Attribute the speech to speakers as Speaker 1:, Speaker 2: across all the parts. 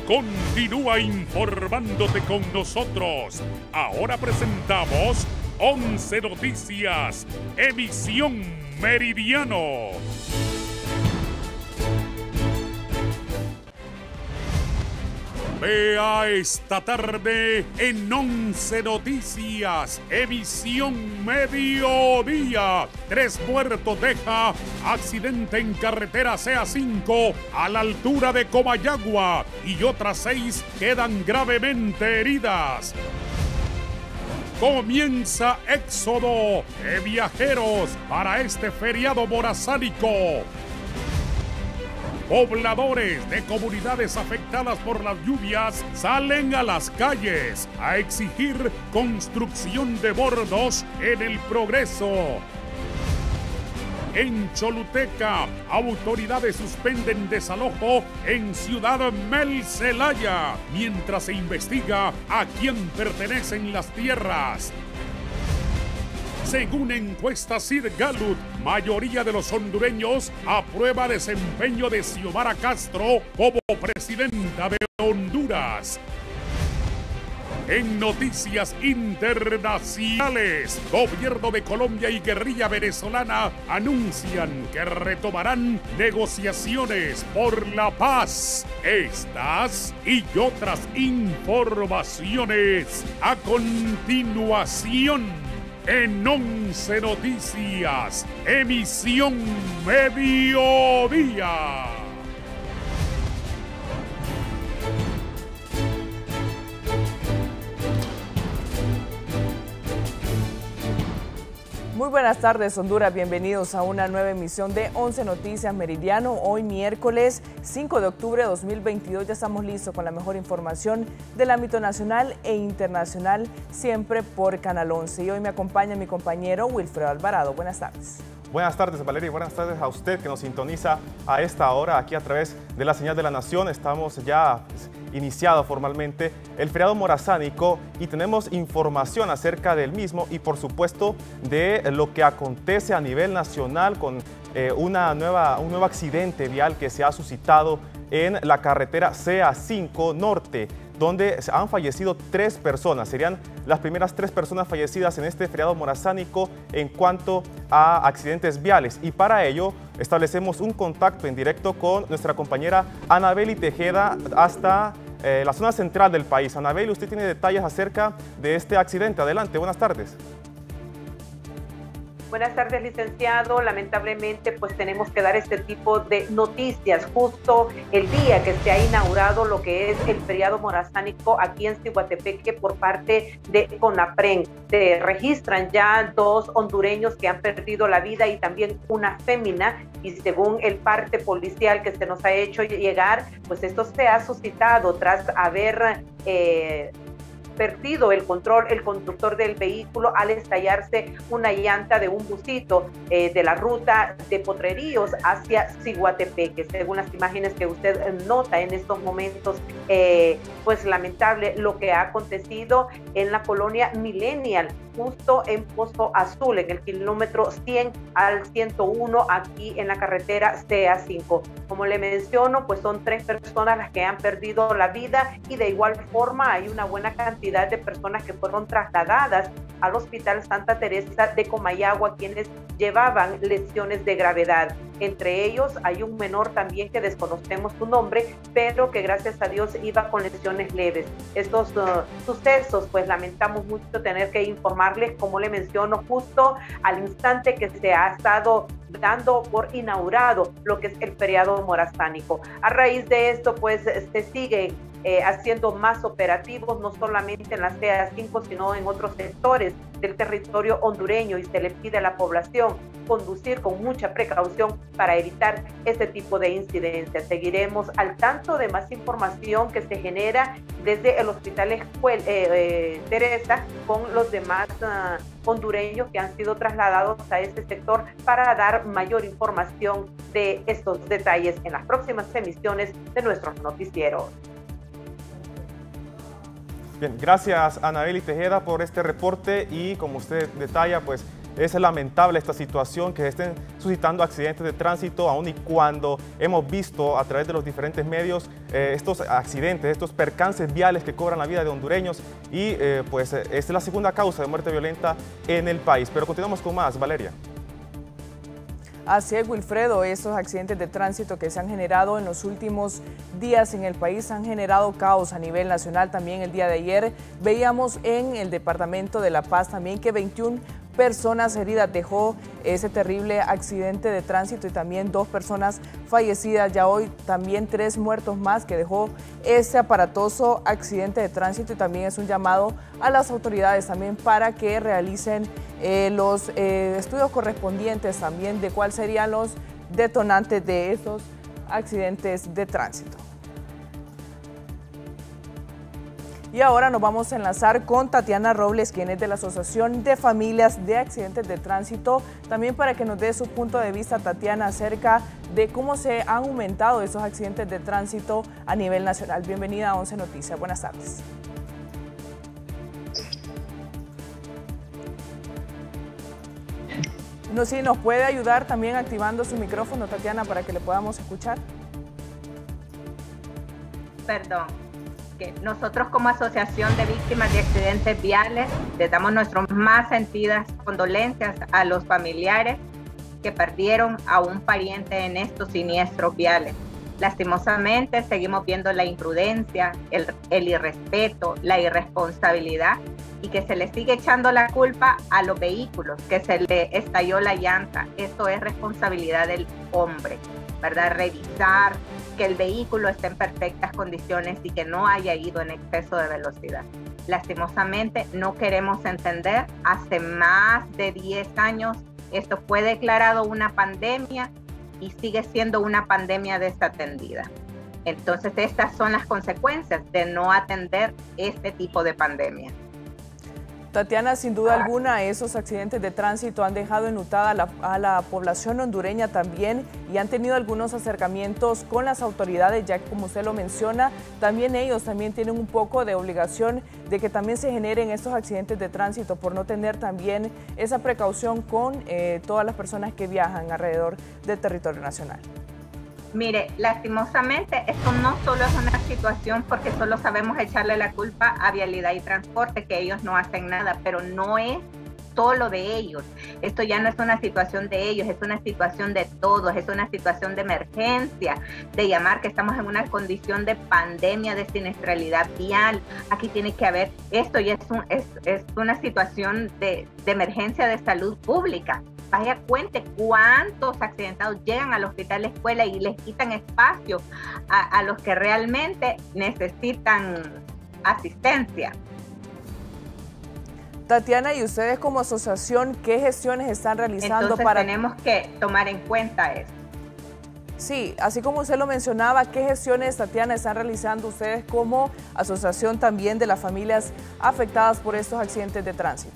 Speaker 1: Continúa informándote con nosotros. Ahora presentamos 11 Noticias, emisión Meridiano. Vea esta tarde en 11 Noticias, emisión Mediodía. 3 muertos deja accidente en carretera CA5 a la altura de Comayagua y otras 6 quedan gravemente heridas. Comienza éxodo de viajeros para este feriado morazánico. Pobladores de comunidades afectadas por las lluvias salen a las calles a exigir construcción de bordos en el Progreso. En Choluteca, autoridades suspenden desalojo en Ciudad Mel Zelaya mientras se investiga a quién pertenecen las tierras. Según encuesta Sid Gallup, mayoría de los hondureños aprueba desempeño de Xiomara Castro como presidenta de Honduras. En noticias internacionales, gobierno de Colombia y guerrilla venezolana anuncian que retomarán negociaciones por la paz. Estas y otras informaciones a continuación en 11 Noticias, emisión Mediodía.
Speaker 2: Muy buenas tardes, Honduras. Bienvenidos a una nueva emisión de 11 Noticias Meridiano. Hoy miércoles 5 de octubre de 2022 ya estamos listos con la mejor información del ámbito nacional e internacional, siempre por Canal 11. Y hoy me acompaña mi compañero Wilfredo Alvarado. Buenas tardes.
Speaker 3: Buenas tardes, Valeria, y buenas tardes a usted que nos sintoniza a esta hora aquí a través de la señal de la Nación. Estamos ya iniciado formalmente el feriado morazánico y tenemos información acerca del mismo y por supuesto de lo que acontece a nivel nacional con un nuevo accidente vial que se ha suscitado en la carretera CA5 Norte, donde han fallecido 3 personas. Serían las primeras 3 personas fallecidas en este feriado morazánico en cuanto a accidentes viales. Y para ello establecemos un contacto en directo con nuestra compañera Anabeli Tejeda hasta la zona central del país. Anabeli, usted tiene detalles acerca de este accidente. Adelante, buenas tardes.
Speaker 4: Buenas tardes, licenciado. Lamentablemente, pues tenemos que dar este tipo de noticias justo el día que se ha inaugurado lo que es el feriado morazánico aquí en Ciguatepeque por parte de CONAPREN. Se registran ya 2 hondureños que han perdido la vida y también una fémina, y según el parte policial que se nos ha hecho llegar, pues esto se ha suscitado tras haber perdido el control el conductor del vehículo al estallarse una llanta de un busito de la ruta de Potreríos hacia Ciguatepeque. Según las imágenes que usted nota en estos momentos, pues lamentable lo que ha acontecido en la colonia Millennial, justo en Pozo Azul, en el kilómetro 100 al 101, aquí en la carretera CA5. Como le menciono, pues son 3 personas las que han perdido la vida y de igual forma hay una buena cantidad de personas que fueron trasladadas al Hospital Santa Teresa de Comayagua, quienes llevaban lesiones de gravedad. Entre ellos hay un menor también que desconocemos su nombre, pero que gracias a Dios iba con lesiones leves. Estos sucesos, pues lamentamos mucho tener que informarles, como le menciono, justo al instante que se ha estado dando por inaugurado lo que es el feriado morazánico. A raíz de esto, pues se sigue haciendo más operativos, no solamente en la CA5, sino en otros sectores del territorio hondureño, y se le pide a la población conducir con mucha precaución para evitar este tipo de incidencias. Seguiremos al tanto de más información que se genera desde el Hospital Teresa con los demás hondureños que han sido trasladados a este sector para dar mayor información de estos detalles en las próximas emisiones de nuestros noticieros.
Speaker 3: Bien, gracias Anabeli Tejeda por este reporte y como usted detalla, pues Es lamentable esta situación, que estén suscitando accidentes de tránsito, aun y cuando hemos visto a través de los diferentes medios estos accidentes, estos percances viales que cobran la vida de hondureños y pues es la segunda causa de muerte violenta en el país. Pero continuamos con más, Valeria.
Speaker 2: Así es, Wilfredo, esos accidentes de tránsito que se han generado en los últimos días en el país han generado caos a nivel nacional. También el día de ayer veíamos en el departamento de La Paz también que 21 personas heridas dejó ese terrible accidente de tránsito y también 2 personas fallecidas. Ya hoy también 3 muertos más que dejó ese aparatoso accidente de tránsito, y también es un llamado a las autoridades también para que realicen los estudios correspondientes también de cuáles serían los detonantes de esos accidentes de tránsito. Y ahora nos vamos a enlazar con Tatiana Robles, quien es de la Asociación de Familias de Accidentes de Tránsito, también para que nos dé su punto de vista, Tatiana, acerca de cómo se han aumentado esos accidentes de tránsito a nivel nacional. Bienvenida a 11 Noticias. Buenas tardes. No, sí, ¿nos puede ayudar también activando su micrófono, Tatiana, para que le podamos escuchar?
Speaker 5: Perdón. Que nosotros como Asociación de Víctimas de Accidentes Viales les damos nuestras más sentidas condolencias a los familiares que perdieron a un pariente en estos siniestros viales. Lastimosamente seguimos viendo la imprudencia, el irrespeto, la irresponsabilidad, y que se le sigue echando la culpa a los vehículos, que se le estalló la llanta. Esto es responsabilidad del hombre, ¿verdad? Revisar que el vehículo esté en perfectas condiciones y que no haya ido en exceso de velocidad. Lastimosamente no queremos entender, hace más de 10 años esto fue declarado una pandemia y sigue siendo una pandemia desatendida. Entonces estas son las consecuencias de no atender este tipo de pandemia.
Speaker 2: Tatiana, sin duda alguna, esos accidentes de tránsito han dejado enlutada a la población hondureña también, y han tenido algunos acercamientos con las autoridades, ya que, como usted lo menciona, también ellos también tienen un poco de obligación de que también se generen estos accidentes de tránsito por no tener también esa precaución con todas las personas que viajan alrededor del territorio nacional.
Speaker 5: Mire, lastimosamente esto no solo es una situación porque solo sabemos echarle la culpa a Vialidad y Transporte, que ellos no hacen nada, pero no es solo de ellos. Esto ya no es una situación de ellos, es una situación de todos, es una situación de emergencia, de llamar que estamos en una condición de pandemia, de siniestralidad vial. Aquí tiene que haber, esto ya es una situación de emergencia de salud pública. Vaya, cuente cuántos accidentados llegan al hospital escuela y les quitan espacio a los que realmente necesitan asistencia.
Speaker 2: Tatiana, y ustedes como asociación, ¿qué gestiones están realizando?
Speaker 5: Entonces tenemos que tomar en cuenta eso.
Speaker 2: Sí, así como usted lo mencionaba, ¿qué gestiones, Tatiana, están realizando ustedes como asociación también de las familias afectadas por estos accidentes de tránsito?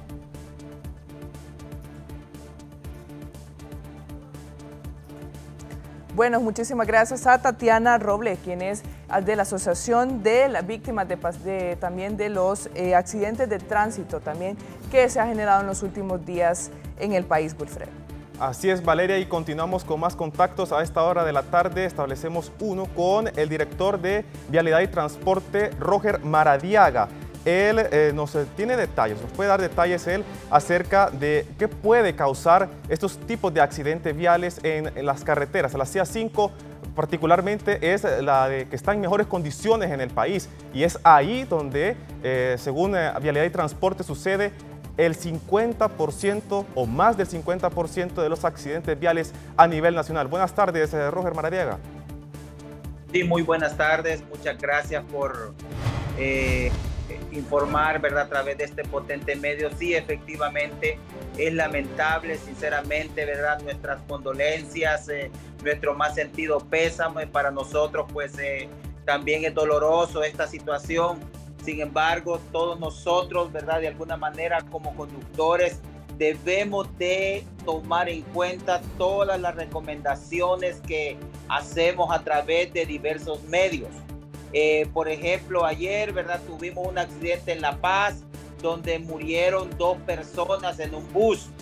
Speaker 2: Bueno, muchísimas gracias a Tatiana Robles, quien es de la Asociación de las Víctimas también de los accidentes de tránsito también que se ha generado en los últimos días en el país, Wilfredo.
Speaker 3: Así es, Valeria, y continuamos con más contactos. A esta hora de la tarde establecemos uno con el director de Vialidad y Transporte, Roger Maradiaga. Él nos tiene detalles, nos puede dar detalles él acerca de qué puede causar estos tipos de accidentes viales en las carreteras. La CIA 5 particularmente es la de que está en mejores condiciones en el país, y es ahí donde, según Vialidad y Transporte, sucede el 50% o más del 50% de los accidentes viales a nivel nacional. Buenas tardes, Roger Maradiaga.
Speaker 6: Sí, muy buenas tardes. Muchas gracias por informar, ¿verdad?, a través de este potente medio. Sí, efectivamente, es lamentable, sinceramente, ¿verdad? Nuestras condolencias, nuestro más sentido pésame para nosotros, pues también es doloroso esta situación. Sin embargo, todos nosotros, ¿verdad?, de alguna manera como conductores debemos de tomar en cuenta todas las recomendaciones que hacemos a través de diversos medios. Por ejemplo, ayer, ¿verdad?, tuvimos un accidente en La Paz donde murieron 2 personas en un bus.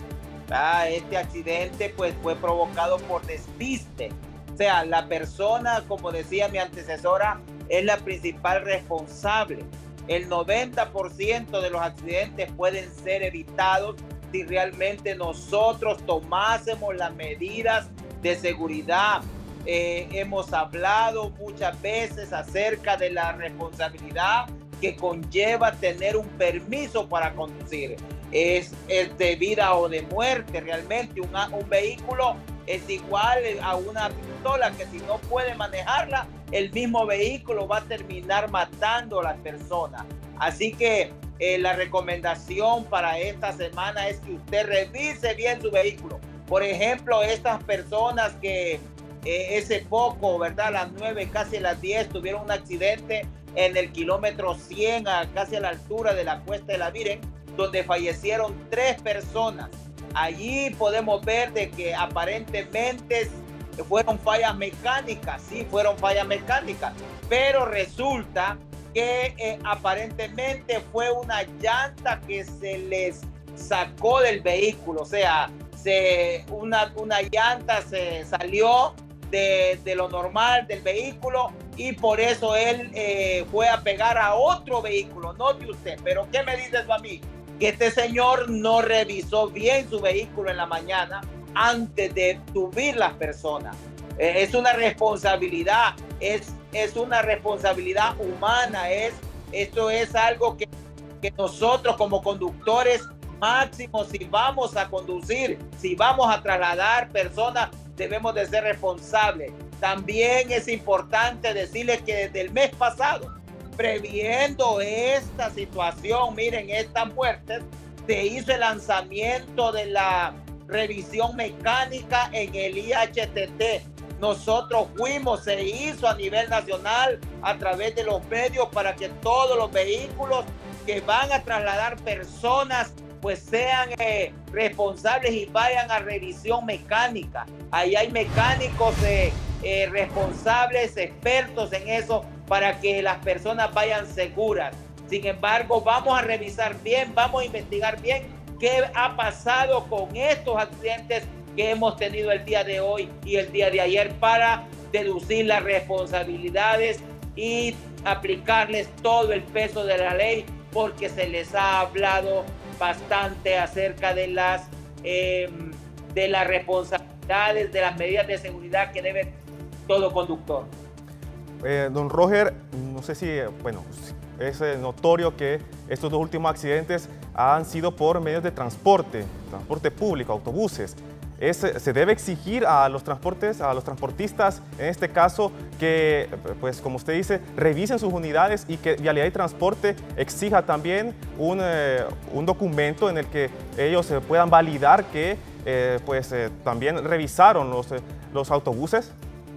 Speaker 6: Este accidente pues fue provocado por despiste. O sea, la persona, como decía mi antecesora, es la principal responsable. El 90% de los accidentes pueden ser evitados si realmente nosotros tomásemos las medidas de seguridad. Hemos hablado muchas veces acerca de la responsabilidad que conlleva tener un permiso para conducir. Es de vida o de muerte realmente. Un vehículo es igual a una pistola que si no puede manejarla, el mismo vehículo va a terminar matando a las personas. Así que la recomendación para esta semana es que usted revise bien su vehículo. Por ejemplo, estas personas que ese poco, ¿verdad? A las 9, casi a las 10, tuvieron un accidente en el kilómetro 100, casi a la altura de la Cuesta de la Virgen, donde fallecieron 3 personas. Allí podemos ver de que aparentemente fueron fallas mecánicas, sí, fueron fallas mecánicas, pero resulta que aparentemente fue una llanta que se les sacó del vehículo. O sea, una llanta se salió de lo normal del vehículo y por eso él fue a pegar a otro vehículo, no de usted. Pero ¿qué me dices a mí? Que este señor no revisó bien su vehículo en la mañana antes de subir las personas. Es una responsabilidad, es una responsabilidad humana. Esto es algo que nosotros como conductores máximo, si vamos a conducir, si vamos a trasladar personas, debemos de ser responsables. También es importante decirles que desde el mes pasado, previendo esta situación, miren, estas muertes, se hizo el lanzamiento de la revisión mecánica en el IHTT. Nosotros fuimos, se hizo a nivel nacional a través de los medios para que todos los vehículos que van a trasladar personas pues sean responsables y vayan a revisión mecánica. Ahí hay mecánicos responsables, expertos en eso, para que las personas vayan seguras. Sin embargo, vamos a revisar bien, vamos a investigar bien qué ha pasado con estos accidentes que hemos tenido el día de hoy y el día de ayer para deducir las responsabilidades y aplicarles todo el peso de la ley, porque se les ha hablado bastante acerca de las responsabilidades, de las medidas de seguridad que debe todo conductor.
Speaker 3: Don Roger, no sé si, bueno, es notorio que estos 2 últimos accidentes han sido por medios de transporte público, autobuses. Se debe exigir a los transportistas, en este caso, que, pues como usted dice, revisen sus unidades y que Vialidad y Transporte exija también un documento en el que ellos puedan validar que también revisaron los autobuses.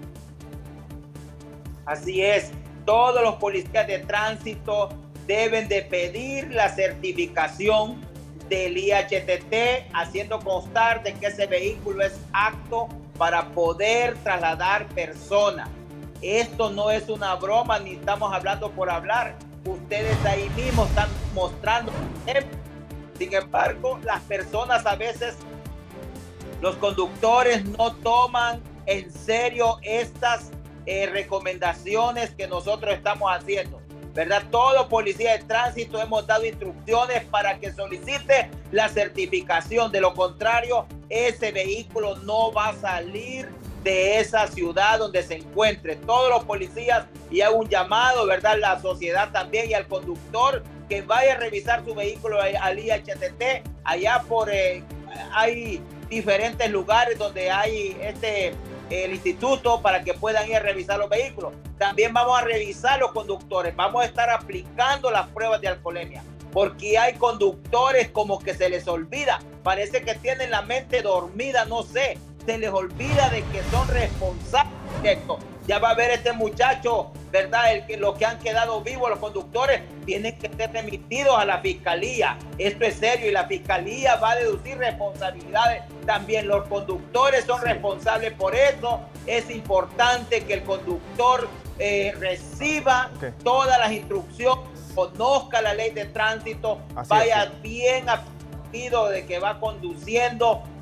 Speaker 6: Así es, todos los policías de tránsito deben de pedir la certificación del IHTT, haciendo constar de que ese vehículo es apto para poder trasladar personas. Esto no es una broma, ni estamos hablando por hablar. Ustedes ahí mismo están mostrando. Sin embargo, las personas a veces, los conductores no toman en serio estas recomendaciones que nosotros estamos haciendo, ¿verdad? Todo policía de tránsito hemos dado instrucciones para que solicite la certificación. De lo contrario, ese vehículo no va a salir de esa ciudad donde se encuentre. Todos los policías, y hago un llamado, ¿verdad?, la sociedad también, y al conductor que vaya a revisar su vehículo al IHTT. Allá hay diferentes lugares donde hay el instituto para que puedan ir a revisar los vehículos. También vamos a revisar los conductores, vamos a estar aplicando las pruebas de alcoholemia, porque hay conductores como que se les olvida, parece que tienen la mente dormida, no sé, se les olvida de que son responsables de esto. Ya va a ver este muchacho, ¿verdad? Los que han quedado vivos, los conductores, tienen que ser remitidos a la fiscalía. Esto es serio y la fiscalía va a deducir responsabilidades. También los conductores son responsables por eso. Es importante que el conductor reciba todas las instrucciones, conozca la ley de tránsito, vaya bien aprendido de que va conduciendo,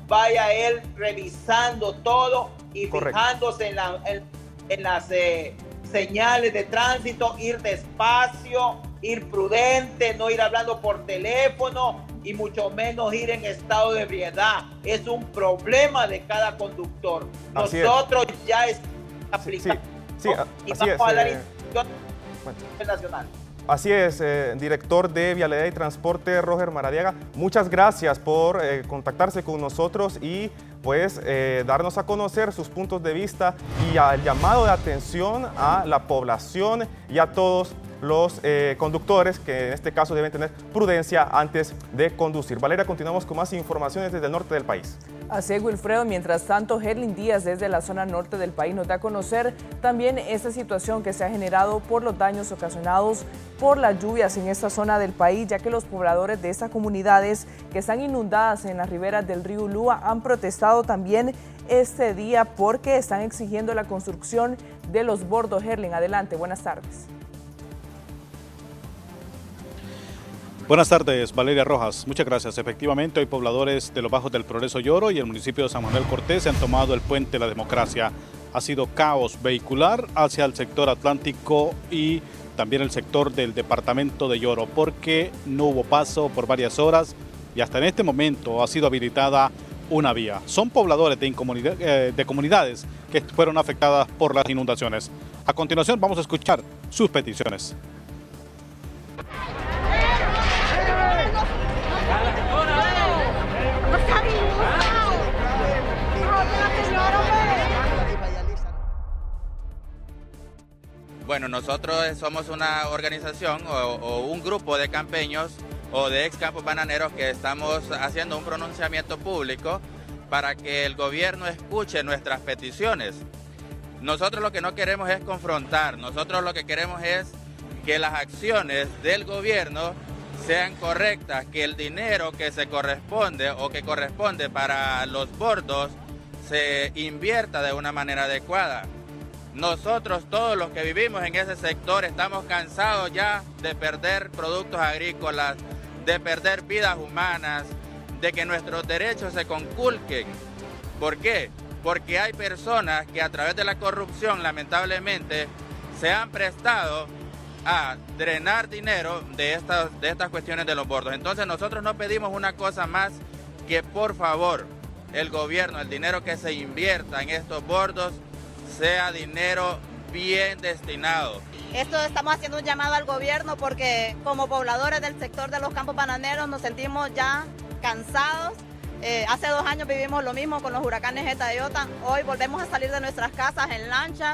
Speaker 6: vaya él revisando todo y
Speaker 3: Correcto.
Speaker 6: fijándose en las señales de tránsito, ir despacio, ir prudente, no ir hablando por teléfono y mucho menos ir en estado de ebriedad. Es un problema de cada conductor.
Speaker 3: Así
Speaker 6: Nosotros ya aplicamos y
Speaker 3: así
Speaker 6: vamos a la
Speaker 3: bueno.
Speaker 6: nacional.
Speaker 3: Así es, director de Vialidad y Transporte, Roger Maradiaga. Muchas gracias por contactarse con nosotros y pues darnos a conocer sus puntos de vista y al llamado de atención a la población y a todos los conductores que en este caso deben tener prudencia antes de conducir. Valeria, continuamos con más informaciones desde el norte del país.
Speaker 2: Así es, Wilfredo. Mientras tanto, Herlin Díaz desde la zona norte del país nos da a conocer también esta situación que se ha generado por los daños ocasionados por las lluvias en esta zona del país, ya que los pobladores de estas comunidades que están inundadas en las riberas del río Ulúa han protestado también este día porque están exigiendo la construcción de los bordos. Herlin, adelante, buenas tardes.
Speaker 7: Buenas tardes, Valeria Rojas. Muchas gracias. Efectivamente, hoy pobladores de los Bajos del Progreso Lloro y el municipio de San Manuel Cortés han tomado el puente La Democracia. Ha sido caos vehicular hacia el sector atlántico y también el sector del departamento de Lloro, porque no hubo paso por varias horas y hasta en este momento ha sido habilitada una vía. Son pobladores de comunidades que fueron afectadas por las inundaciones. A continuación vamos a escuchar sus peticiones.
Speaker 8: Bueno, nosotros somos una organización o un grupo de campeños o de ex campos bananeros que estamos haciendo un pronunciamiento público para que el gobierno escuche nuestras peticiones. Nosotros lo que no queremos es confrontar, nosotros lo que queremos es que las acciones del gobierno sean correctas, que el dinero que se corresponde o que corresponde para los bordos se invierta de una manera adecuada. Nosotros, todos los que vivimos en ese sector, estamos cansados ya de perder productos agrícolas, de perder vidas humanas, de que nuestros derechos se conculquen. ¿Por qué? Porque hay personas que a través de la corrupción, lamentablemente, se han prestado a drenar dinero de estas cuestiones de los bordos. Entonces nosotros no pedimos una cosa más que, por favor, el gobierno, el dinero que se invierta en estos bordos, sea dinero bien destinado.
Speaker 9: Esto estamos haciendo un llamado al gobierno porque como pobladores del sector de los campos bananeros nos sentimos ya cansados. Hace 2 años vivimos lo mismo con los huracanes Eta y Iota. Hoy volvemos a salir de nuestras casas en lanchas,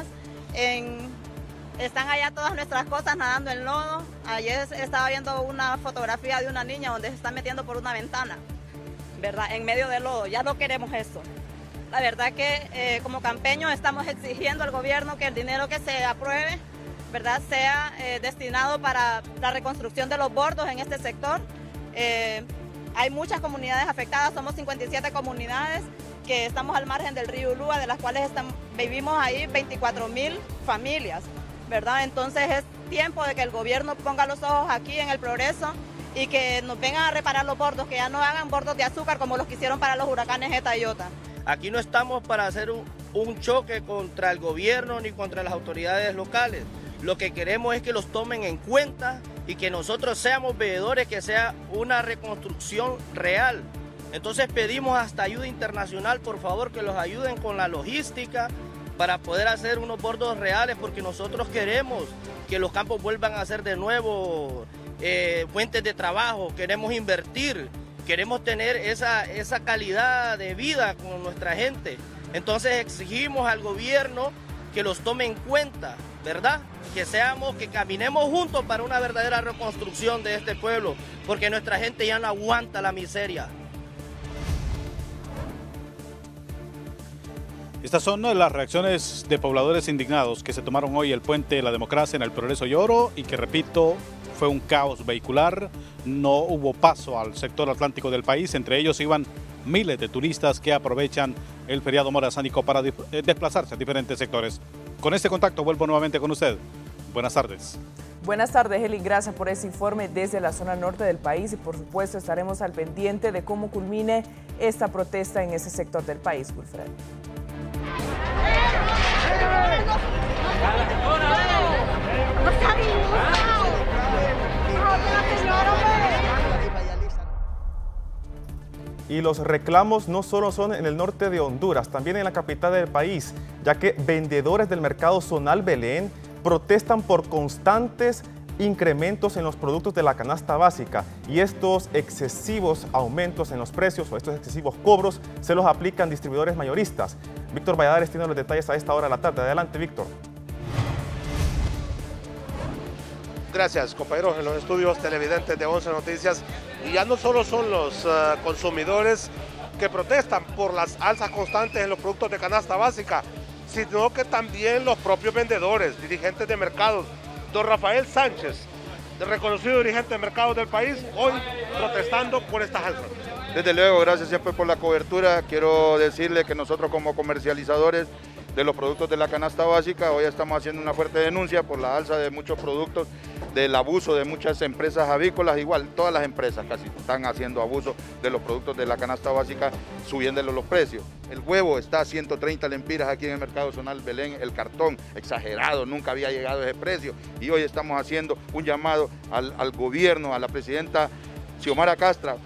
Speaker 9: están allá todas nuestras cosas nadando en lodo. Ayer estaba viendo una fotografía de una niña donde se está metiendo por una ventana, ¿verdad? En medio del lodo. Ya no queremos eso. La verdad que como campeños estamos exigiendo al gobierno que el dinero que se apruebe, ¿verdad?, sea destinado para la reconstrucción de los bordos en este sector. Hay muchas comunidades afectadas, somos 57 comunidades que estamos al margen del río Ulúa, de las cuales vivimos ahí 24.000 familias, ¿verdad? Entonces es tiempo de que el gobierno ponga los ojos aquí en el Progreso y que nos vengan a reparar los bordos, que ya no hagan bordos de azúcar como los que hicieron para los huracanes Eta y Iota.
Speaker 10: Aquí no estamos para hacer un choque contra el gobierno ni contra las autoridades locales. Lo que queremos es que los tomen en cuenta y que nosotros seamos veedores, que sea una reconstrucción real. Entonces pedimos hasta ayuda internacional, por favor, que los ayuden con la logística para poder hacer unos bordos reales, porque nosotros queremos que los campos vuelvan a ser de nuevo fuentes de trabajo, queremos invertir. Queremos tener esa calidad de vida con nuestra gente. Entonces exigimos al gobierno que los tome en cuenta, ¿verdad? Que caminemos juntos para una verdadera reconstrucción de este pueblo, porque nuestra gente ya no aguanta la miseria.
Speaker 7: Estas son las reacciones de pobladores indignados que se tomaron hoy el puente de La Democracia en el Progreso Lloro y que, repito, fue un caos vehicular, no hubo paso al sector atlántico del país, entre ellos iban miles de turistas que aprovechan el feriado morazánico para desplazarse a diferentes sectores. Con este contacto vuelvo nuevamente con usted. Buenas tardes.
Speaker 2: Buenas tardes, Eli. Gracias por ese informe desde la zona norte del país y por supuesto estaremos al pendiente de cómo culmine esta protesta en ese sector del país, Wilfred.
Speaker 3: Y los reclamos no solo son en el norte de Honduras, también en la capital del país, ya que vendedores del mercado zonal Belén protestan por constantes incrementos en los productos de la canasta básica y estos excesivos aumentos en los precios o estos excesivos cobros se los aplican distribuidores mayoristas. Víctor Valladares tiene los detalles a esta hora de la tarde. Adelante, Víctor.
Speaker 11: Gracias, compañeros, en los estudios televidentes de 11 Noticias. Y ya no solo son los consumidores que protestan por las alzas constantes en los productos de canasta básica, sino que también los propios vendedores, dirigentes de mercados. Don Rafael Sánchez, reconocido dirigente de mercados del país, hoy protestando por estas alzas.
Speaker 12: Desde luego, gracias siempre por la cobertura. Quiero decirle que nosotros como comercializadores de los productos de la canasta básica, hoy estamos haciendo una fuerte denuncia por la alza de muchos productos, del abuso de muchas empresas avícolas, igual todas las empresas casi están haciendo abuso de los productos de la canasta básica, subiéndole los precios. El huevo está a 130 lempiras aquí en el mercado zonal Belén, el cartón, exagerado, nunca había llegado a ese precio y hoy estamos haciendo un llamado al gobierno, a la presidenta Xiomara Castro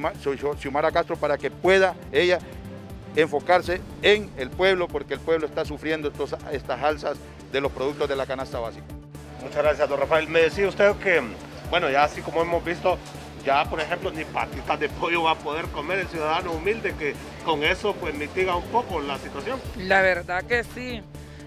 Speaker 12: para que pueda ella enfocarse en el pueblo, porque el pueblo está sufriendo estas alzas de los productos de la canasta básica.
Speaker 11: Muchas gracias, don Rafael. Me decía usted que, bueno, ya así como hemos visto, ya por ejemplo ni patitas de pollo va a poder comer el ciudadano humilde, que con eso pues mitiga un poco la situación.
Speaker 13: La verdad que sí.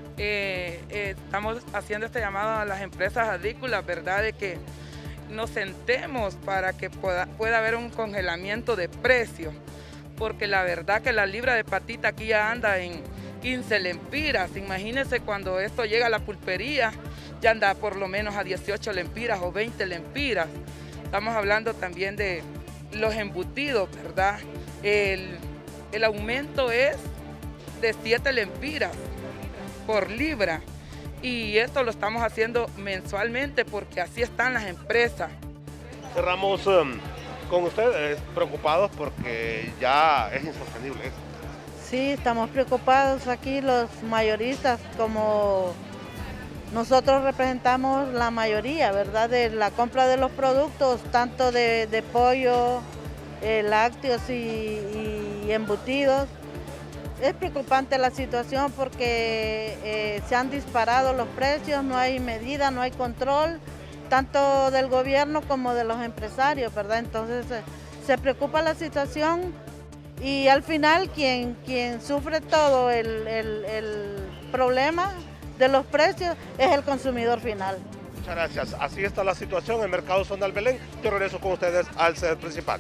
Speaker 13: Estamos haciendo este llamado a las empresas agrícolas, ¿verdad? De que nos sentemos para que pueda haber un congelamiento de precios, porque la verdad que la libra de patita aquí ya anda en 15 lempiras. Imagínense cuando esto llega a la pulpería, ya anda por lo menos a 18 lempiras o 20 lempiras. Estamos hablando también de los embutidos, ¿verdad? El aumento es de 7 lempiras por libra y esto lo estamos haciendo mensualmente porque así están las empresas.
Speaker 11: Cerramos con ustedes preocupados porque ya es insostenible esto.
Speaker 14: Sí, estamos preocupados aquí los mayoristas, como nosotros representamos la mayoría, ¿verdad?, de la compra de los productos, tanto de pollo, lácteos y embutidos. Es preocupante la situación porque se han disparado los precios, no hay medida, no hay control, tanto del gobierno como de los empresarios, ¿verdad? Entonces se preocupa la situación y al final quien sufre todo el problema de los precios es el consumidor final.
Speaker 11: Muchas gracias. Así está la situación en el mercado zonal Belén. Yo regreso con ustedes al set principal.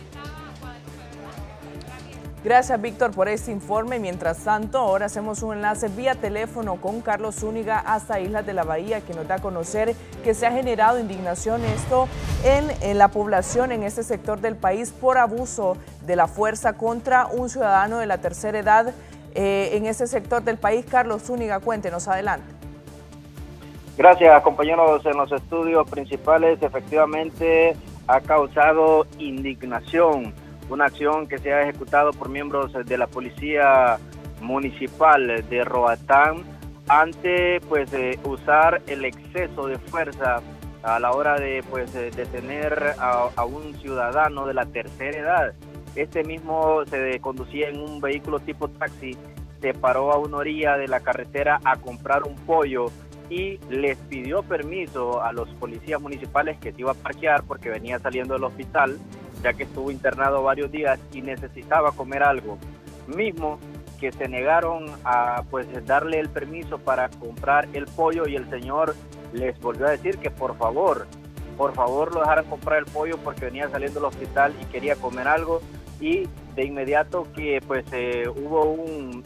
Speaker 2: Gracias, Víctor, por este informe. Mientras tanto, ahora hacemos un enlace vía teléfono con Carlos Zúñiga hasta Islas de la Bahía, que nos da a conocer que se ha generado indignación esto en la población en este sector del país por abuso de la fuerza contra un ciudadano de la tercera edad en este sector del país. Carlos Zúñiga, cuéntenos, adelante.
Speaker 15: Gracias, compañeros, en los estudios principales. Efectivamente ha causado indignación una acción que se ha ejecutado por miembros de la Policía Municipal de Roatán ante usar el exceso de fuerza a la hora de detener a un ciudadano de la tercera edad. Este mismo se conducía en un vehículo tipo taxi, se paró a una orilla de la carretera a comprar un pollo y les pidió permiso a los policías municipales que se iba a parquear porque venía saliendo del hospital, ya que estuvo internado varios días y necesitaba comer algo. Mismo que se negaron a darle el permiso para comprar el pollo y el señor les volvió a decir que por favor lo dejaran comprar el pollo porque venía saliendo del hospital y quería comer algo, y de inmediato que hubo un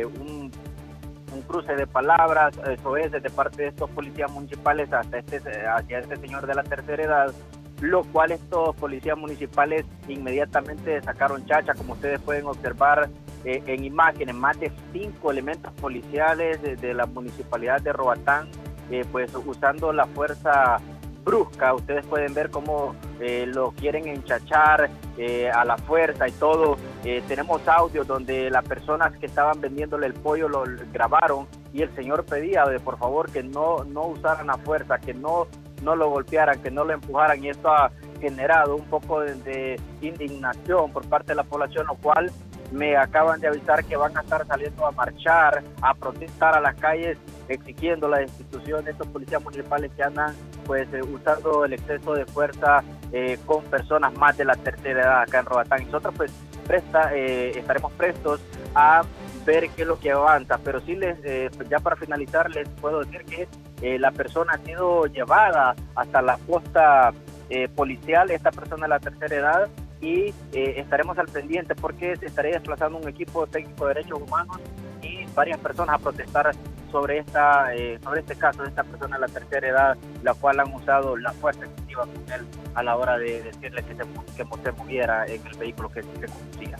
Speaker 15: cruce de palabras, eso es, de parte de estos policías municipales hacia este señor de la tercera edad, lo cual estos policías municipales inmediatamente sacaron chacha, como ustedes pueden observar en imágenes, más de 5 elementos policiales de la municipalidad de Roatán, usando la fuerza brusca. Ustedes pueden ver cómo lo quieren enchachar a la fuerza y todo. Tenemos audios donde las personas que estaban vendiéndole el pollo lo grabaron y el señor pedía por favor que no usaran la fuerza, que no lo golpearan, que no lo empujaran, y esto ha generado un poco de indignación por parte de la población, lo cual me acaban de avisar que van a estar saliendo a marchar, a protestar a las calles, exigiendo la destitución de estos policías municipales que andan pues usando el exceso de fuerza con personas más de la tercera edad acá en Roatán. Nosotros pues estaremos prestos a ver qué es lo que avanza, pero sí ya para finalizar les puedo decir que la persona ha sido llevada hasta la posta policial, esta persona de la tercera edad, y estaremos al pendiente porque se estaría desplazando un equipo técnico de derechos humanos y varias personas a protestar sobre este caso de esta persona de la tercera edad, la cual han usado la fuerza excesiva con él a la hora de decirle que se moviera en el vehículo que conducía.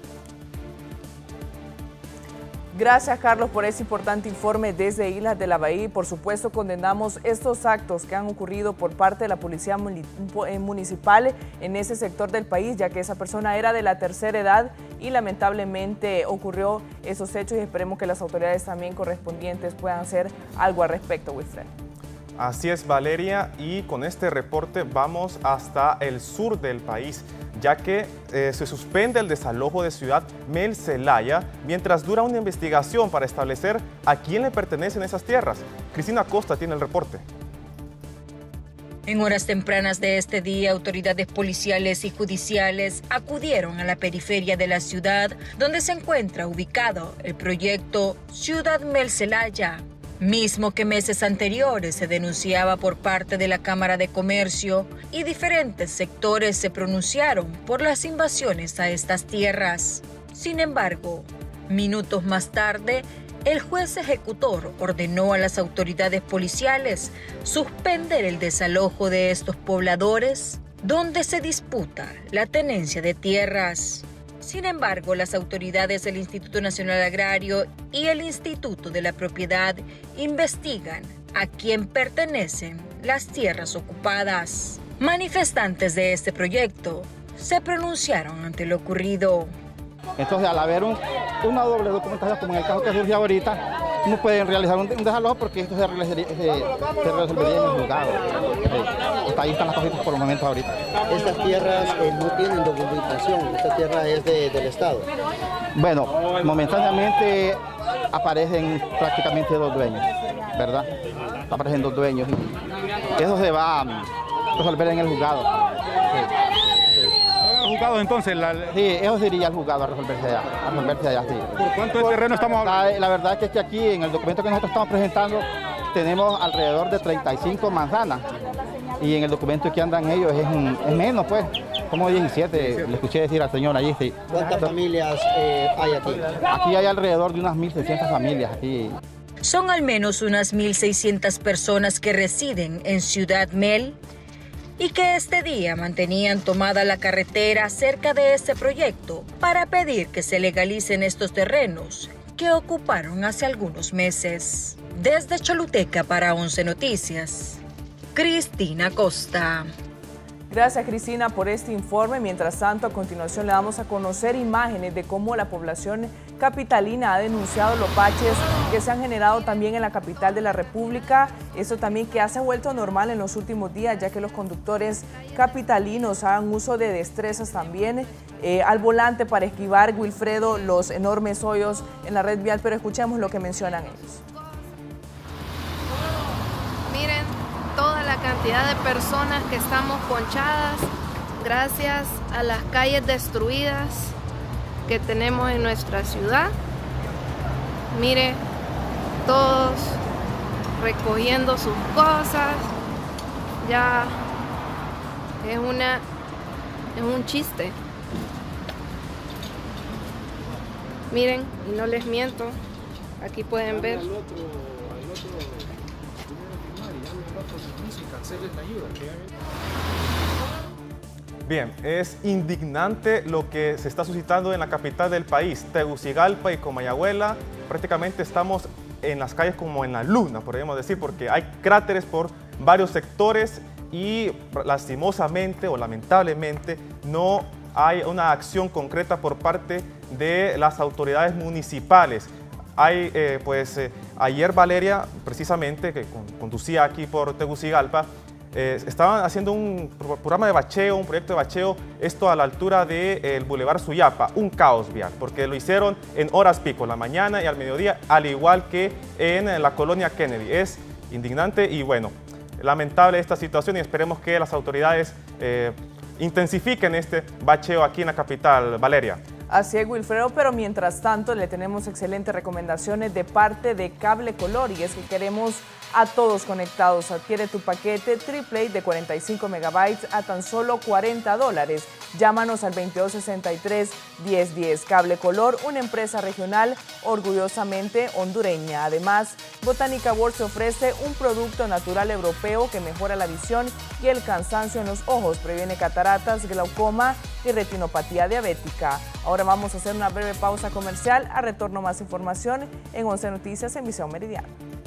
Speaker 2: Gracias, Carlos, por ese importante informe desde Islas de la Bahía. Por supuesto, condenamos estos actos que han ocurrido por parte de la Policía Municipal en ese sector del país, ya que esa persona era de la tercera edad y lamentablemente ocurrió esos hechos, y esperemos que las autoridades también correspondientes puedan hacer algo al respecto, Wilfred.
Speaker 3: Así es, Valeria, y con este reporte vamos hasta el sur del país, ya que se suspende el desalojo de Ciudad Mel Zelaya mientras dura una investigación para establecer a quién le pertenecen esas tierras. Cristina Costa tiene el reporte.
Speaker 16: En horas tempranas de este día, autoridades policiales y judiciales acudieron a la periferia de la ciudad, donde se encuentra ubicado el proyecto Ciudad Mel Zelaya, mismo que meses anteriores se denunciaba por parte de la Cámara de Comercio, y diferentes sectores se pronunciaron por las invasiones a estas tierras. Sin embargo, minutos más tarde, el juez ejecutor ordenó a las autoridades policiales suspender el desalojo de estos pobladores, donde se disputa la tenencia de tierras. Sin embargo, las autoridades del Instituto Nacional Agrario y el Instituto de la Propiedad investigan a quién pertenecen las tierras ocupadas. Manifestantes de este proyecto se pronunciaron ante lo ocurrido.
Speaker 17: Entonces, al haber una doble documentación, como en el caso que surge ahorita, no pueden realizar un desalojo porque esto se resolvería en el juzgado. Ahí están las cositas por los momentos ahorita.
Speaker 18: Estas tierras no tienen documentación, esta tierra es del Estado.
Speaker 17: Bueno, momentáneamente aparecen prácticamente dos dueños, ¿verdad? Aparecen dos dueños. Eso se va a resolver en el juzgado.
Speaker 7: Juzgado entonces?
Speaker 17: Sí, eso sería el juzgado a resolverse allá, sí.
Speaker 7: ¿Por cuánto de terreno estamos hablando?
Speaker 17: La verdad es que aquí en el documento que nosotros estamos presentando tenemos alrededor de 35 manzanas, y en el documento que andan ellos es menos, pues, como 17, le escuché decir al señor allí, sí.
Speaker 18: ¿Cuántas familias hay aquí?
Speaker 17: Aquí hay alrededor de unas 1.600 familias aquí.
Speaker 16: Son al menos unas 1.600 personas que residen en Ciudad Mel y que este día mantenían tomada la carretera cerca de este proyecto para pedir que se legalicen estos terrenos que ocuparon hace algunos meses. Desde Choluteca para 11 Noticias, Cristina Costa.
Speaker 2: Gracias, Cristina, por este informe. Mientras tanto, a continuación le damos a conocer imágenes de cómo la población capitalina ha denunciado los baches que se han generado también en la capital de la República. Eso también que se ha vuelto normal en los últimos días, ya que los conductores capitalinos hagan uso de destrezas también al volante para esquivar, Wilfredo, los enormes hoyos en la red vial. Pero escuchemos lo que mencionan ellos.
Speaker 19: Miren toda la cantidad de personas que estamos ponchadas gracias a las calles destruidas que tenemos en nuestra ciudad. Mire, todos recogiendo sus cosas. Ya es un chiste. Miren, y no les miento, aquí pueden ver.
Speaker 3: Bien, es indignante lo que se está suscitando en la capital del país, Tegucigalpa y Comayagüela. Prácticamente estamos en las calles como en la luna, podríamos decir, porque hay cráteres por varios sectores y lastimosamente o lamentablemente no hay una acción concreta por parte de las autoridades municipales. Ayer Valeria, precisamente, que conducía aquí por Tegucigalpa, estaban haciendo un programa de bacheo, un proyecto de bacheo, esto a la altura del Boulevard Suyapa, un caos vial, porque lo hicieron en horas pico, la mañana y al mediodía, al igual que en la colonia Kennedy. Es indignante y bueno, lamentable esta situación y esperemos que las autoridades intensifiquen este bacheo aquí en la capital. Valeria.
Speaker 2: Así es, Wilfredo, pero mientras tanto le tenemos excelentes recomendaciones de parte de Cable Color y es que queremos a todos conectados. Adquiere tu paquete AAA de 45 megabytes a tan solo $40. Llámanos al 2263-1010. Cable Color, una empresa regional orgullosamente hondureña. Además, Botánica World se ofrece un producto natural europeo que mejora la visión y el cansancio en los ojos, previene cataratas, glaucoma y retinopatía diabética. Ahora vamos a hacer una breve pausa comercial. A retorno más información en 11 Noticias, emisión Meridiano.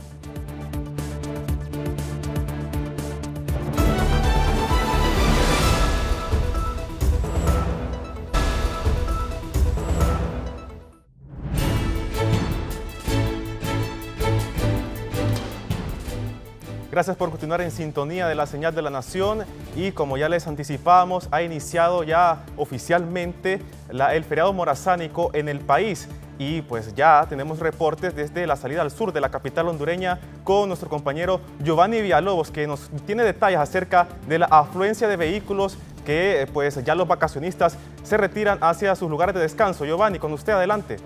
Speaker 3: Gracias por continuar en sintonía de la señal de la Nación y como ya les anticipábamos, ha iniciado ya oficialmente el feriado morazánico en el país y pues ya tenemos reportes desde la salida al sur de la capital hondureña con nuestro compañero Giovanni Villalobos, que nos tiene detalles acerca de la afluencia de vehículos que pues ya los vacacionistas se retiran hacia sus lugares de descanso. Giovanni, con usted, adelante.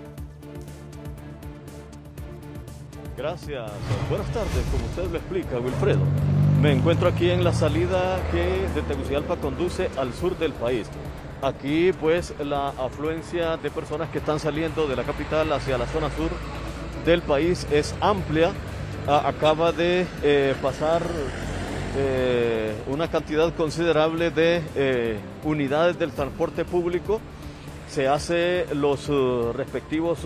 Speaker 20: Gracias. Buenas tardes. Como usted lo explica, Wilfredo, me encuentro aquí en la salida que de Tegucigalpa conduce al sur del país. Aquí pues la afluencia de personas que están saliendo de la capital hacia la zona sur del país es amplia. Acaba de pasar una cantidad considerable de unidades del transporte público. Se hace los respectivos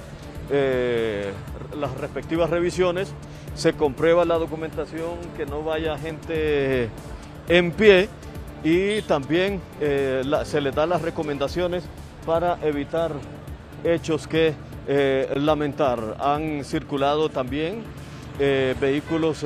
Speaker 20: las respectivas revisiones, se comprueba la documentación, que no vaya gente en pie y también se les da las recomendaciones para evitar hechos que lamentar. Han circulado también vehículos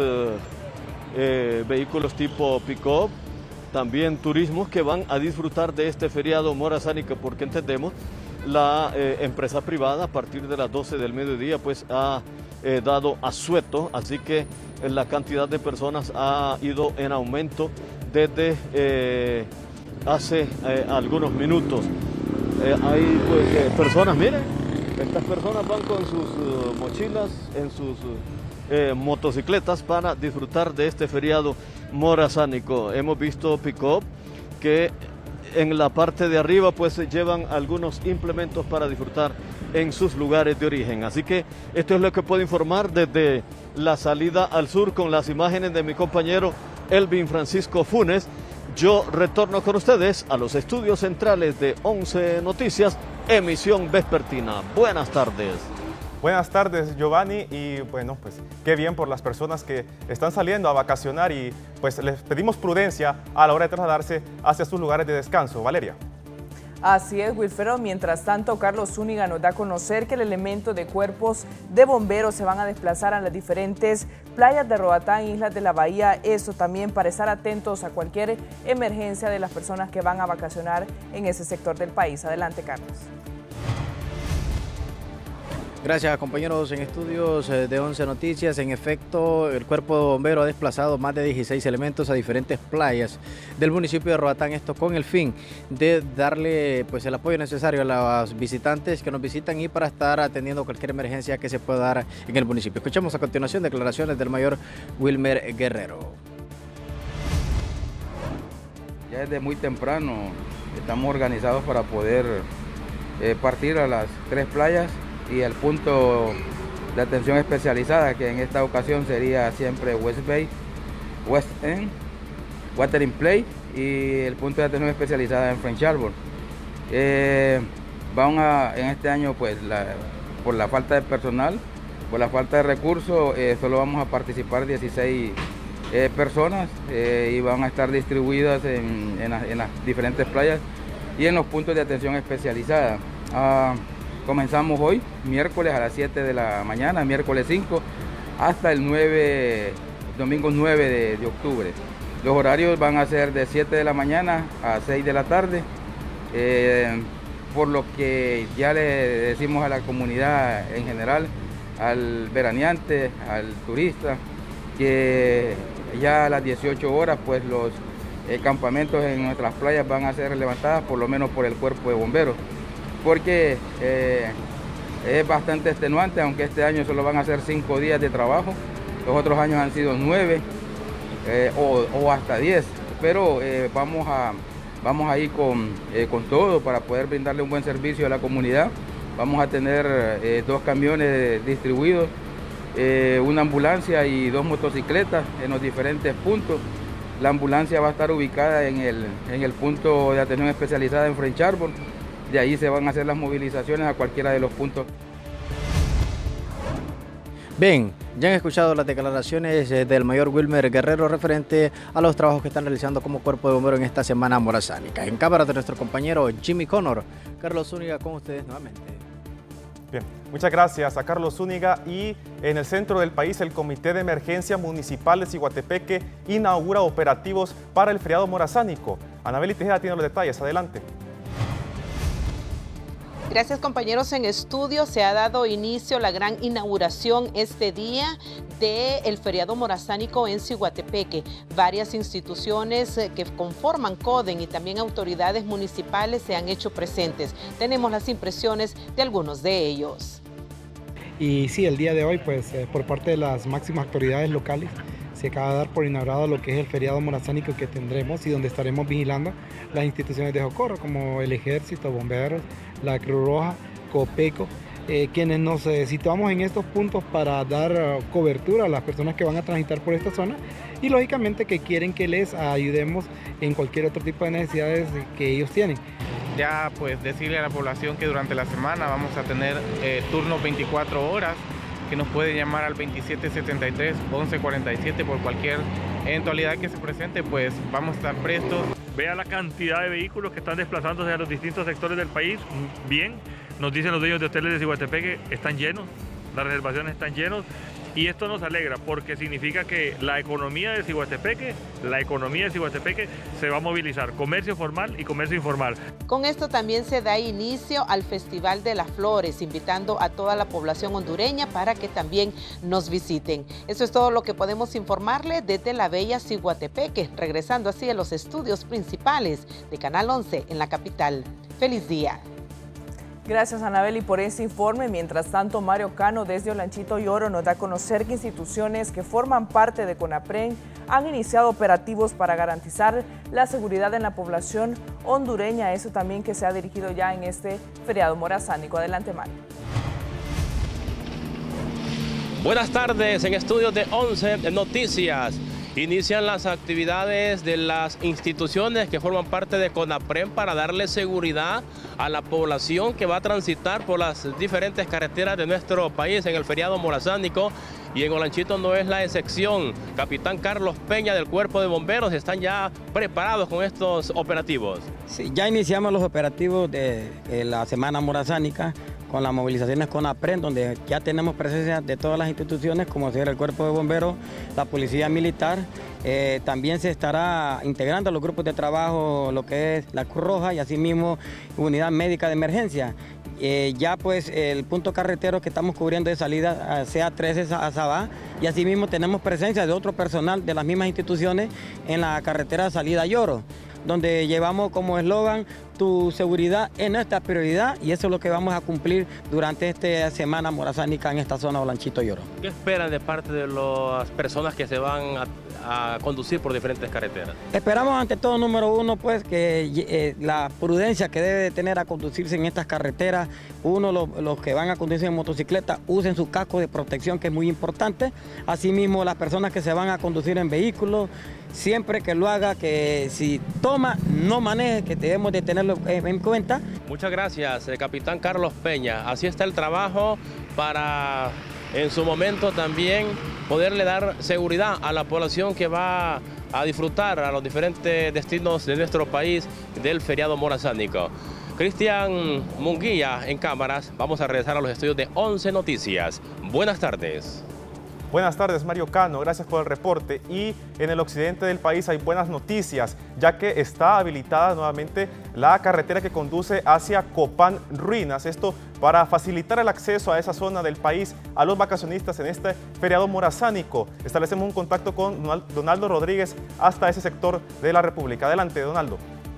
Speaker 20: tipo pick-up, también turismos que van a disfrutar de este feriado morazánico, porque entendemos la empresa privada a partir de las 12 del mediodía pues ha dado asueto, así que la cantidad de personas ha ido en aumento desde hace algunos minutos. Hay pues personas, miren, estas personas van con sus mochilas en sus motocicletas para disfrutar de este feriado morazánico. Hemos visto pick-up que en la parte de arriba pues llevan algunos implementos para disfrutar en sus lugares de origen. Así que esto es lo que puedo informar desde la salida al sur con las imágenes de mi compañero Elvin Francisco Funes. Yo retorno con ustedes a los estudios centrales de 11 Noticias, emisión vespertina. Buenas tardes.
Speaker 3: Buenas tardes, Giovanni, y bueno, pues qué bien por las personas que están saliendo a vacacionar y pues les pedimos prudencia a la hora de trasladarse hacia sus lugares de descanso. Valeria.
Speaker 2: Así es, Wilfredo. Mientras tanto, Carlos Zúñiga nos da a conocer que el elemento de cuerpos de bomberos se van a desplazar a las diferentes playas de Roatán, Islas de la Bahía. Eso también para estar atentos a cualquier emergencia de las personas que van a vacacionar en ese sector del país. Adelante, Carlos.
Speaker 21: Gracias, compañeros en estudios de 11 Noticias. En efecto, el Cuerpo de Bomberos ha desplazado más de 16 elementos a diferentes playas del municipio de Roatán, esto con el fin de darle pues el apoyo necesario a los visitantes que nos visitan y para estar atendiendo cualquier emergencia que se pueda dar en el municipio. Escuchamos a continuación declaraciones del mayor Wilmer Guerrero.
Speaker 22: Ya desde muy temprano estamos organizados para poder partir a las 3 playas y el punto de atención especializada, que en esta ocasión sería siempre West Bay, West End, Watering Place y el punto de atención especializada en French Harbor. En este año pues por la falta de personal, por la falta de recursos, solo vamos a participar 16 personas y van a estar distribuidas en las diferentes playas y en los puntos de atención especializada. Comenzamos hoy, miércoles a las 7 de la mañana, miércoles 5, hasta el domingo 9 de octubre. Los horarios van a ser de 7 de la mañana a 6 de la tarde, por lo que ya le decimos a la comunidad en general, al veraneante, al turista, que ya a las 18 horas pues los campamentos en nuestras playas van a ser levantadas por lo menos por el cuerpo de bomberos, porque es bastante extenuante, aunque este año solo van a ser 5 días de trabajo, los otros años han sido 9 o hasta 10, pero vamos a ir con todo para poder brindarle un buen servicio a la comunidad. Vamos a tener 2 camiones distribuidos, una ambulancia y 2 motocicletas en los diferentes puntos. La ambulancia va a estar ubicada en el punto de atención especializada en French Harbor. De ahí se van a hacer las movilizaciones a cualquiera de los puntos.
Speaker 21: Bien, ya han escuchado las declaraciones del mayor Wilmer Guerrero referente a los trabajos que están realizando como cuerpo de bomberos en esta semana morazánica. En cámara de nuestro compañero Jimmy Connor, Carlos Zúñiga con ustedes nuevamente.
Speaker 3: Bien, muchas gracias a Carlos Zúñiga. Y en el centro del país, el Comité de Emergencia Municipal de Ciguatepeque inaugura operativos para el feriado morazánico. Anabeli Tejeda tiene los detalles, adelante.
Speaker 1: Gracias, compañeros. En estudio se ha dado inicio la gran inauguración este día del feriado morazánico en Ciguatepeque. Varias instituciones que conforman CODEN y también autoridades municipales se han hecho presentes. Tenemos las impresiones de algunos de ellos.
Speaker 4: Y sí, el día de hoy, pues por parte de las máximas autoridades locales, se acaba de dar por inaugurado lo que es el feriado morazánico que tendremos y donde estaremos vigilando las instituciones de socorro como el Ejército, Bomberos, la Cruz Roja, Copeco, quienes nos situamos en estos puntos para dar cobertura a las personas que van a transitar por esta zona y lógicamente que quieren que les ayudemos en cualquier otro tipo de necesidades que ellos tienen.
Speaker 23: Ya pues decirle a la población que durante la semana vamos a tener turnos 24 horas, que nos puede llamar al 2773-1147 por cualquier eventualidad que se presente, pues vamos a estar prestos.
Speaker 24: Vea la cantidad de vehículos que están desplazándose a los distintos sectores del país. Bien, nos dicen los dueños de hoteles de Ciguatepeque, están llenos, las reservaciones están llenos. Y esto nos alegra porque significa que la economía de Ciguatepeque se va a movilizar, comercio formal y comercio informal.
Speaker 1: Con esto también se da inicio al Festival de las Flores, invitando a toda la población hondureña para que también nos visiten. Eso es todo lo que podemos informarle desde la bella Ciguatepeque, regresando así a los estudios principales de Canal 11 en la capital. ¡Feliz día!
Speaker 2: Gracias, Anabeli, por este informe. Mientras tanto, Mario Cano desde Olanchito y Oro nos da a conocer que instituciones que forman parte de CONAPREN han iniciado operativos para garantizar la seguridad en la población hondureña. Eso también que se ha dirigido ya en este feriado morazánico. Adelante, Mario.
Speaker 25: Buenas tardes, en estudios de 11 Noticias. Inician las actividades de las instituciones que forman parte de CONAPREN para darle seguridad a la población que va a transitar por las diferentes carreteras de nuestro país en el feriado morazánico. Y en Olanchito no es la excepción. Capitán Carlos Peña del Cuerpo de Bomberos están ya preparados con estos operativos.
Speaker 26: Sí, ya iniciamos los operativos de la Semana Morazánica con las movilizaciones CONAPREN, donde ya tenemos presencia de todas las instituciones, como ser el Cuerpo de Bomberos, la Policía Militar. También se estará integrando a los grupos de trabajo lo que es la Cruz Roja y asimismo Unidad Médica de Emergencia. Ya pues el punto carretero que estamos cubriendo de salida a CA13 a Sabá, y asimismo tenemos presencia de otro personal de las mismas instituciones en la carretera de salida a Lloro, donde llevamos como eslogan: tu seguridad es nuestra prioridad, y eso es lo que vamos a cumplir durante esta semana morazánica en esta zona Olanchito y Oro.
Speaker 25: ¿Qué esperan de parte de las personas que se van a conducir por diferentes carreteras?
Speaker 26: Esperamos ante todo, número uno, pues que la prudencia que debe de tener a conducirse en estas carreteras. Uno, los que van a conducir en motocicleta, usen su casco de protección, que es muy importante. Asimismo, las personas que se van a conducir en vehículos, siempre que lo haga, que si toma, no maneje, que debemos de tenerlo en cuenta.
Speaker 25: Muchas gracias, Capitán Carlos Peña. Así está el trabajo para, en su momento también, poderle dar seguridad a la población que va a disfrutar a los diferentes destinos de nuestro país del feriado morazánico. Cristian Munguía en cámaras. Vamos a regresar a los estudios de 11 Noticias. Buenas tardes.
Speaker 3: Buenas tardes, Mario Cano, gracias por el reporte. Y en el occidente del país hay buenas noticias, ya que está habilitada nuevamente la carretera que conduce hacia Copán Ruinas. Esto para facilitar el acceso a esa zona del país a los vacacionistas en este feriado morazánico. Establecemos un contacto con Donaldo Rodríguez hasta ese sector de la República. Adelante, Donaldo.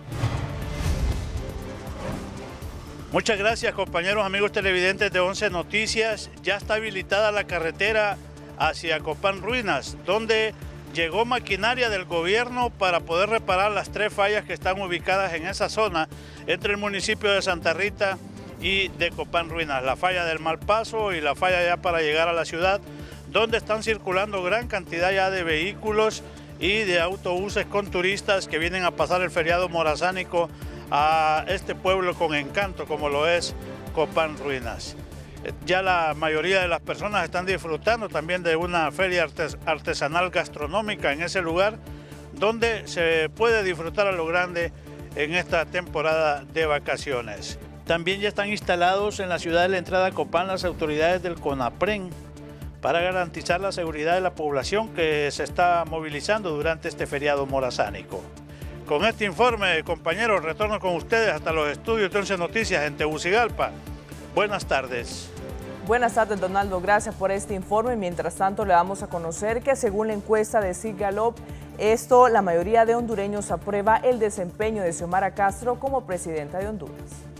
Speaker 5: Muchas gracias, compañeros, amigos televidentes de 11 Noticias. Ya está habilitada la carretera hacia Copán Ruinas, donde llegó maquinaria del gobierno para poder reparar las 3 fallas que están ubicadas en esa zona entre el municipio de Santa Rita y de Copán Ruinas, la falla del Malpaso y la falla ya para llegar a la ciudad, donde están circulando gran cantidad ya de vehículos y de autobuses con turistas que vienen a pasar el feriado morazánico a este pueblo con encanto como lo es Copán Ruinas. Ya la mayoría de las personas están disfrutando también de una feria artesanal gastronómica en ese lugar, donde se puede disfrutar a lo grande en esta temporada de vacaciones. También ya están instalados en la ciudad de la entrada a Copán las autoridades del CONAPREN para garantizar la seguridad de la población que se está movilizando durante este feriado morazánico. Con este informe, compañeros, retorno con ustedes hasta los estudios de 11 Noticias en Tegucigalpa. Buenas tardes.
Speaker 2: Buenas tardes, Donaldo. Gracias por este informe. Mientras tanto, le damos a conocer que según la encuesta de Sid Gallup, la mayoría de hondureños aprueba el desempeño de Xiomara Castro como presidenta de Honduras.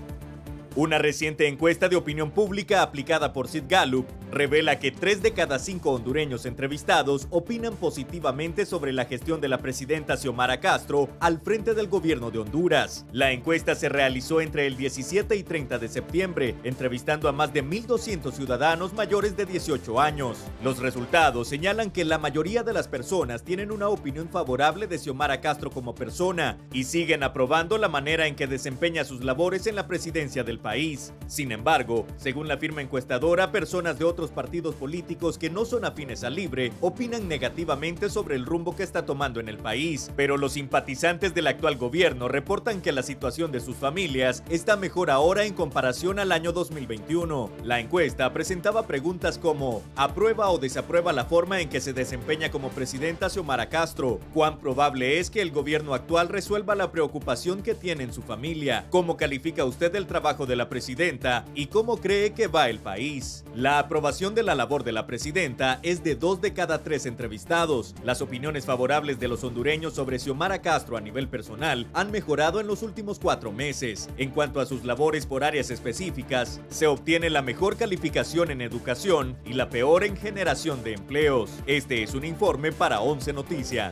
Speaker 6: Una reciente encuesta de opinión pública aplicada por Sid Gallup revela que 3 de cada 5 hondureños entrevistados opinan positivamente sobre la gestión de la presidenta Xiomara Castro al frente del gobierno de Honduras. La encuesta se realizó entre el 17 y 30 de septiembre, entrevistando a más de 1,200 ciudadanos mayores de 18 años. Los resultados señalan que la mayoría de las personas tienen una opinión favorable de Xiomara Castro como persona y siguen aprobando la manera en que desempeña sus labores en la presidencia del país. Sin embargo, según la firma encuestadora, personas de otros partidos políticos que no son afines al Libre opinan negativamente sobre el rumbo que está tomando en el país, pero los simpatizantes del actual gobierno reportan que la situación de sus familias está mejor ahora en comparación al año 2021. La encuesta presentaba preguntas como: ¿aprueba o desaprueba la forma en que se desempeña como presidenta Xiomara Castro? ¿Cuán probable es que el gobierno actual resuelva la preocupación que tiene en su familia? ¿Cómo califica usted el trabajo de la presidenta y cómo cree que va el país? La aprobación de la labor de la presidenta es de 2 de cada 3 entrevistados. Las opiniones favorables de los hondureños sobre Xiomara Castro a nivel personal han mejorado en los últimos 4 meses. En cuanto a sus labores por áreas específicas, se obtiene la mejor calificación en educación y la peor en generación de empleos. Este es un informe para 11 Noticias.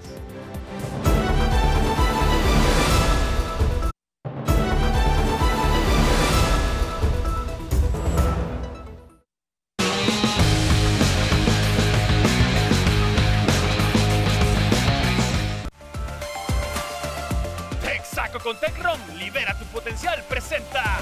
Speaker 8: Con Tecron, libera tu potencial, presenta.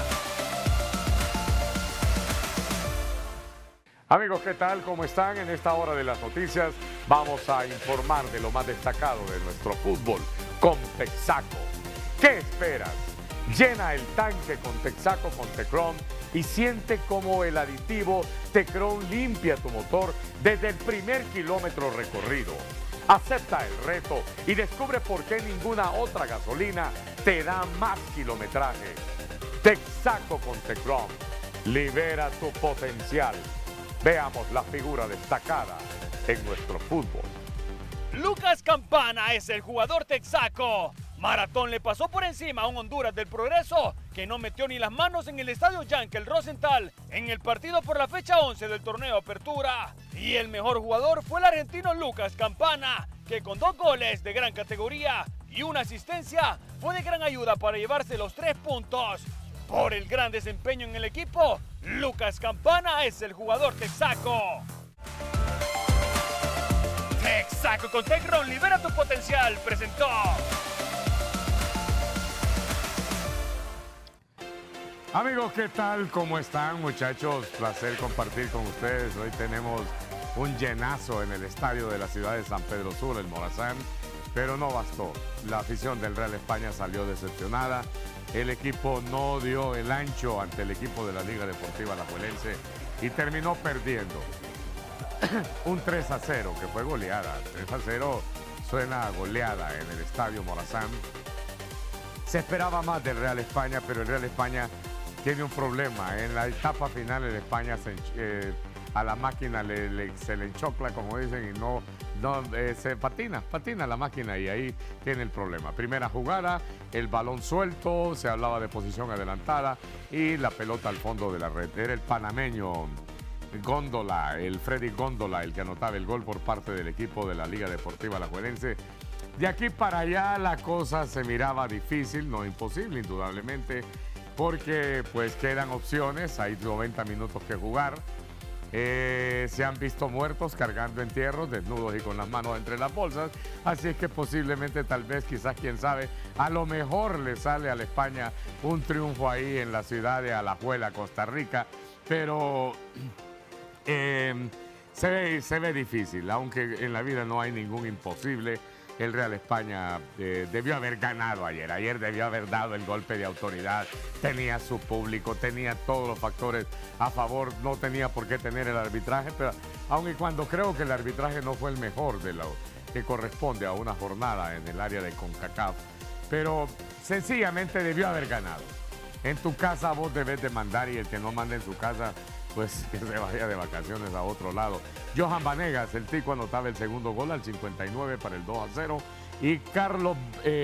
Speaker 9: Amigos, ¿qué tal? ¿Cómo están? En esta hora de las noticias vamos a informar de lo más destacado de nuestro fútbol con Texaco. ¿Qué esperas? Llena el tanque con Texaco con Tecron y siente cómo el aditivo Tecron limpia tu motor desde el primer kilómetro recorrido. Acepta el reto y descubre por qué ninguna otra gasolina te da más kilometraje. Texaco con Tecron. Libera tu potencial. Veamos la figura destacada en nuestro fútbol.
Speaker 8: Lucas Campana es el jugador Texaco. Maratón le pasó por encima a un Honduras del Progreso que no metió ni las manos en el estadio Yankel Rosenthal en el partido por la fecha 11 del torneo Apertura. Y el mejor jugador fue el argentino Lucas Campana, que con 2 goles de gran categoría y una asistencia fue de gran ayuda para llevarse los 3 puntos. Por el gran desempeño en el equipo, Lucas Campana es el jugador Texaco. Texaco con Tecron, libera tu potencial, presentó.
Speaker 9: Amigos, ¿qué tal? ¿Cómo están, muchachos? Placer compartir con ustedes. Hoy tenemos un llenazo en el estadio de la ciudad de San Pedro Sula, el Morazán, pero no bastó. La afición del Real España salió decepcionada. El equipo no dio el ancho ante el equipo de la Liga Deportiva Alajuelense y terminó perdiendo un 3-0, que fue goleada. 3-0 suena a goleada en el estadio Morazán. Se esperaba más del Real España, pero el Real España tiene un problema. En la etapa final el España a la máquina se le enchocla, como dicen, y se patina la máquina y ahí tiene el problema. Primera jugada, el balón suelto, se hablaba de posición adelantada y la pelota al fondo de la red. Era el panameño Góndola, el Freddy Góndola, el que anotaba el gol por parte del equipo de la Liga Deportiva Alajuelense. De aquí para allá la cosa se miraba difícil, no imposible indudablemente, porque pues quedan opciones, hay 90 minutos que jugar. Se han visto muertos cargando entierros, desnudos y con las manos entre las bolsas, así es que posiblemente, tal vez, quizás, quién sabe, a lo mejor le sale a la España un triunfo ahí en la ciudad de Alajuela, Costa Rica, pero se ve difícil, aunque en la vida no hay ningún imposible. El Real España debió haber ganado ayer debió haber dado el golpe de autoridad, tenía su público, tenía todos los factores a favor, no tenía por qué tener el arbitraje, pero aunque cuando creo que el arbitraje no fue el mejor de lo que corresponde a una jornada en el área de CONCACAF, pero sencillamente debió haber ganado. En tu casa vos debes de mandar y el que no manda en su casa, pues que se vaya de vacaciones a otro lado. Johan Vanegas, el tico, anotaba el segundo gol al 59 para el 2-0. Y Carlos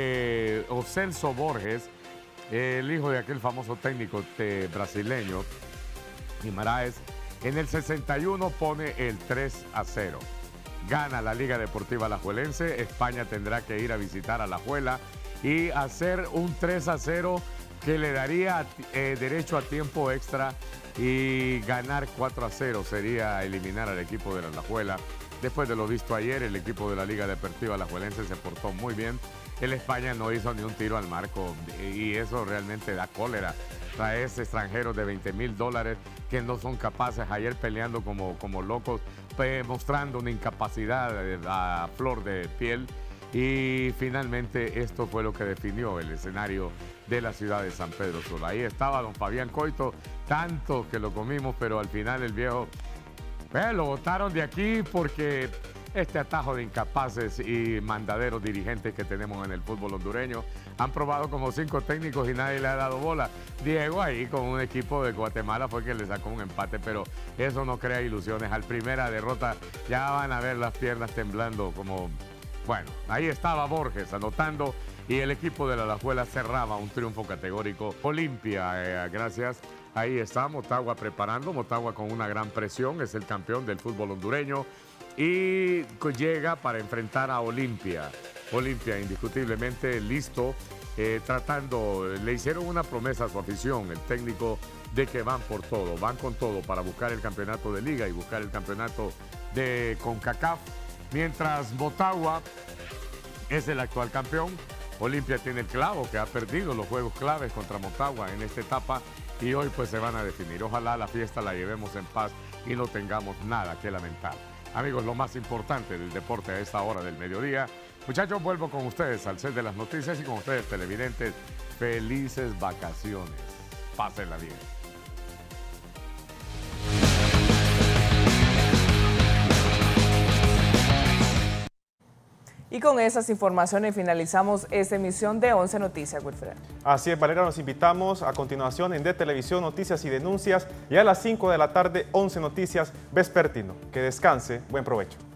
Speaker 9: Celso Borges, el hijo de aquel famoso técnico brasileño, Guimaraes, en el 61 pone el 3-0. Gana la Liga Deportiva Alajuelense. España tendrá que ir a visitar a Alajuela y hacer un 3-0 que le daría derecho a tiempo extra, y ganar 4-0 sería eliminar al equipo de la Alajuela. Después de lo visto ayer, el equipo de la Liga Deportiva Alajuelense se portó muy bien. El España no hizo ni un tiro al marco y eso realmente da cólera. Traes extranjeros de $20,000 que no son capaces, ayer peleando como locos, mostrando una incapacidad a flor de piel. Y finalmente esto fue lo que definió el escenario de la ciudad de San Pedro Sula. Ahí estaba don Fabián Coito, tanto que lo comimos, pero al final el viejo lo botaron de aquí porque este atajo de incapaces y mandaderos dirigentes que tenemos en el fútbol hondureño han probado como 5 técnicos y nadie le ha dado bola. Diego ahí con un equipo de Guatemala fue que le sacó un empate, pero eso no crea ilusiones. Al primera derrota ya van a ver las piernas temblando como... Bueno, ahí estaba Borges anotando y el equipo de la Alajuela cerraba un triunfo categórico. Olimpia, gracias. Ahí está Motagua preparando, Motagua con una gran presión, es el campeón del fútbol hondureño y llega para enfrentar a Olimpia. Olimpia indiscutiblemente listo, le hicieron una promesa a su afición, el técnico, de que van por todo, van con todo para buscar el campeonato de liga y buscar el campeonato de CONCACAF. Mientras Motagua es el actual campeón, Olimpia tiene el clavo, que ha perdido los juegos claves contra Motagua en esta etapa y hoy pues se van a definir. Ojalá la fiesta la llevemos en paz y no tengamos nada que lamentar. Amigos, lo más importante del deporte a esta hora del mediodía. Muchachos, vuelvo con ustedes al set de las noticias y con ustedes televidentes. Felices vacaciones. Pásenla bien.
Speaker 2: Y con esas informaciones finalizamos esta emisión de 11 Noticias, Wilfred.
Speaker 3: Así es, Valeria, nos invitamos a continuación en De Televisión, Noticias y Denuncias, y a las 5 de la tarde, 11 Noticias Vespertino. Que descanse, buen provecho.